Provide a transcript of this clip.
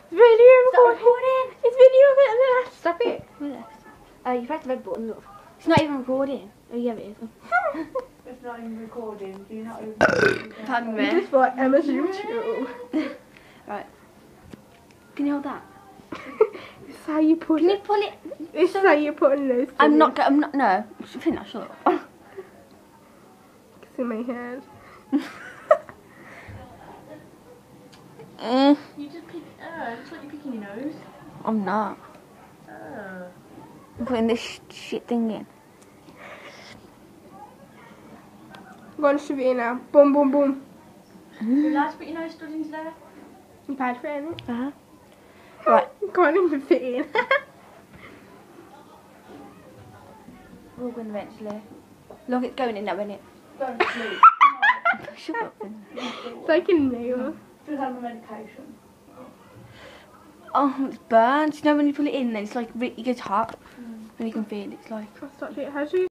Video recording. It's video recording. Stop it. You press the red button, look. It's not even recording. Oh yeah, it is. It's not even recording. Do you not even Pardon me. Just for Emma's YouTube. Right. Can you hold that? It's how you put Can it. you pull it? This is how you put in those. I'm not, no. Shut up. It's in my head. You just pick. It's like you're picking your nose. I'm not. Oh. I'm putting this shit thing in. I'm going to shove it in now. Boom, boom, boom. You're allowed to put your nose studs into there. You paid for it, innit? Uh-huh. Right. Can't even fit in. We're going eventually. Look, it's going in now, isn't it? Don't sleep. Shut up then. It's like in nail. Just have a medication. Oh, it's burnt. You know when you put it in, then it's like, it gets hot. And you can feel it, it's like... I'll stop it. How do you